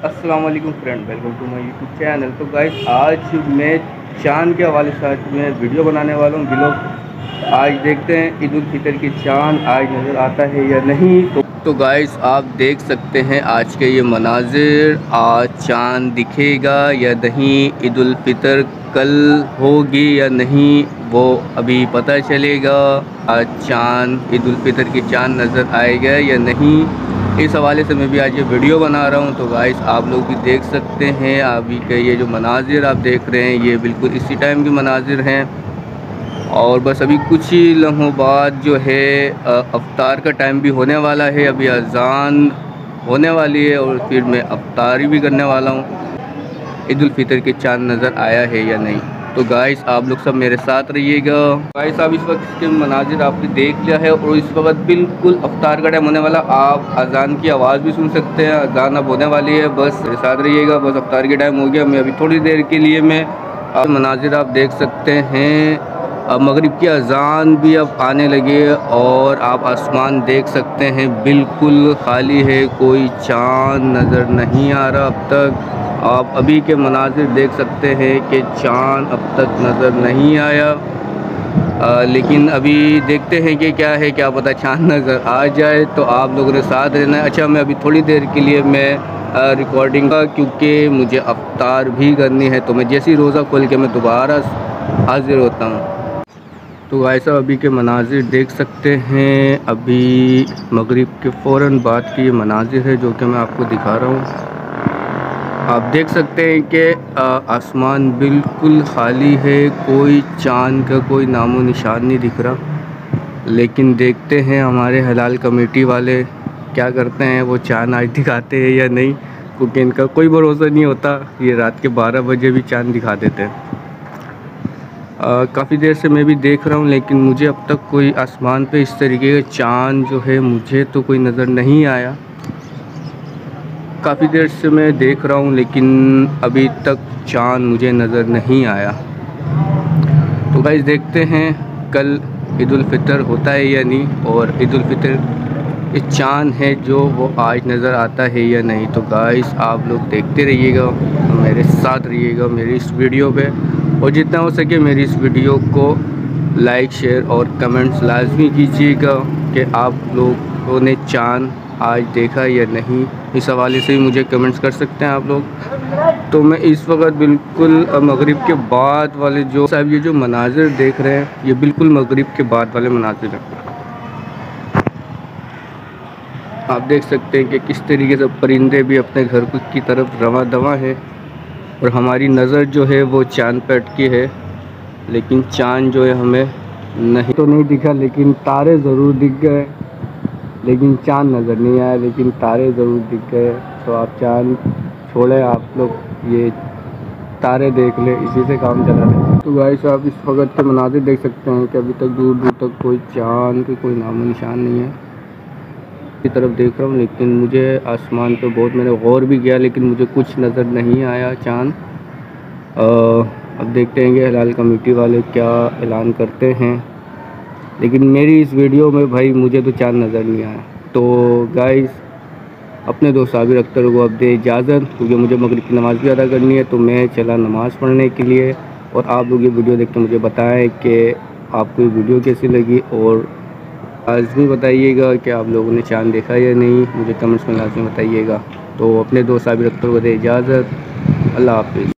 अस्सलाम वालेकुम friend, welcome to my YouTube channel. तो गाइस आज मैं चांद के हवाले से मैं वीडियो बनाने वाला हूँ ब्लॉग। आज देखते हैं ईद उल फितर की चांद आज नज़र आता है या नहीं। तो गाइस आप देख सकते हैं आज के ये मनाजिर, आज चांद दिखेगा या नहीं, ईद उल फितर कल होगी या नहीं वो अभी पता चलेगा। आज चांद ईद उल फितर की चांद नज़र आएगा या नहीं, इस हवाले से मैं भी आज ये वीडियो बना रहा हूँ। तो गाइस आप लोग भी देख सकते हैं अभी के ये जो मनाजिर आप देख रहे हैं ये बिल्कुल इसी टाइम के मनाजिर हैं। और बस अभी कुछ ही लम्हों बाद जो है अफ्तार का टाइम भी होने वाला है। अभी अजान होने वाली है और फिर मैं अफ्तारी भी करने वाला हूँ। ईद उल फितर के चांद नज़र आया है या नहीं, तो गाइस आप लोग सब मेरे साथ रहिएगा। गाइस आप इस वक्त के मनाजिर आपने देख लिया है और इस वक्त बिल्कुल अफ्तार का टाइम होने वाला। आप अजान की आवाज़ भी सुन सकते हैं, अजान अब होने वाली है, बस मेरे साथ रहिएगा। बस अफ्तार के टाइम हो गया, मैं अभी थोड़ी देर के लिए मैं मनाजिर आप देख सकते हैं। अब मगरिब की अजान भी अब आने लगी है और आप आसमान देख सकते हैं बिल्कुल खाली है, कोई चाँद नज़र नहीं आ रहा अब तक। आप अभी के मनाजिर देख सकते हैं कि चाँद अब तक नज़र नहीं आया। लेकिन अभी देखते हैं कि क्या है, क्या पता चाँद नज़र आ जाए। तो आप लोगों ने साथ रहना है। अच्छा मैं अभी थोड़ी देर के लिए मैं रिकॉर्डिंग का, क्योंकि मुझे अफ्तार भी करनी है, तो मैं जैसे ही रोज़ा खोल के मैं दोबारा हाजिर होता हूँ। तो गाइस अभी के मनाजिर देख सकते हैं, अभी मगरिब के फ़ौरन बाद के ये मनाजिर है जो कि मैं आपको दिखा रहा हूँ। आप देख सकते हैं कि आसमान बिल्कुल खाली है, कोई चाँद का कोई नामो निशान नहीं दिख रहा। लेकिन देखते हैं हमारे हलाल कमेटी वाले क्या करते हैं, वो चाँद आज दिखाते हैं या नहीं, क्योंकि इनका कोई भरोसा नहीं होता। ये रात के 12 बजे भी चाँद दिखा देते हैं। काफ़ी देर से मैं भी देख रहा हूँ, लेकिन मुझे अब तक कोई आसमान पे इस तरीके का चाँद जो है मुझे तो कोई नज़र नहीं आया। काफ़ी देर से मैं देख रहा हूँ लेकिन अभी तक चाँद मुझे नज़र नहीं आया। तो गाइस देखते हैं कल ईद उल फितर होता है या नहीं, और ईद उल फितर इस चाँद है जो वो आज नज़र आता है या नहीं। तो गाइस आप लोग देखते रहिएगा, मेरे साथ रहिएगा मेरी इस वीडियो पे, और जितना हो सके मेरी इस वीडियो को लाइक शेयर और कमेंट्स लाजमी कीजिएगा कि आप लोगों ने चाँद आज देखा या नहीं। इस हवाले से भी मुझे कमेंट्स कर सकते हैं आप लोग। तो मैं इस वक्त बिल्कुल मगरिब के बाद वाले जो साहब ये जो मनाजिर देख रहे हैं ये बिल्कुल मगरिब के बाद वाले मनाजिर हैं। आप देख सकते हैं कि किस तरीके से परिंदे भी अपने घर की तरफ रवां दवां है, और हमारी नज़र जो है वो चाँद पे अटकी है। लेकिन चाँद जो है हमें नहीं तो नहीं दिखा, लेकिन तारे ज़रूर दिख गए। लेकिन चाँद नज़र नहीं आया, लेकिन तारे ज़रूर दिख गए। तो आप चाँद छोड़े, आप लोग ये तारे देख ले, इसी से काम चला लें। तो गाइस आप इस वक्त के मनाज़िर देख सकते हैं कि अभी तक दूर दूर तक कोई चाँद की कोई नामो निशान नहीं है। की तरफ देख रहा हूँ लेकिन मुझे आसमान पे बहुत मैंने गौर भी किया, लेकिन मुझे कुछ नज़र नहीं आया चाँद। अब देखते हैं कि हलाल कमेटी वाले क्या ऐलान करते हैं। लेकिन मेरी इस वीडियो में भाई मुझे तो चाँद नज़र नहीं आया। तो गाइस अपने दोस्त साबिर अख्तर को अब दे इजाज़त, क्योंकि मुझे मगरिब की नमाज़ भी अदा करनी है। तो मैं चला नमाज़ पढ़ने के लिए, और आप लोग ये वीडियो देख के मुझे बताएं कि आपको ये वीडियो कैसी लगी, और लाज़मी बताइएगा कि आप लोगों ने चाँद देखा या नहीं, मुझे कमेंट्स में लाज़मी बताइएगा। तो अपने दोस्त साबिर अख्तर को दे इजाज़त, अल्लाह हाफ़िज़।